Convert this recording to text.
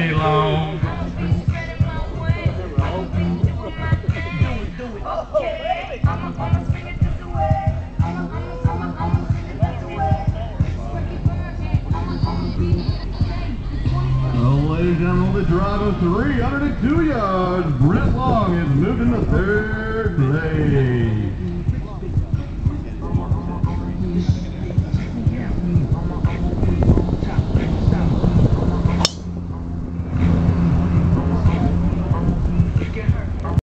day long. Ladies and gentlemen, the drive of 302 yards. Brent Long is moved into third place.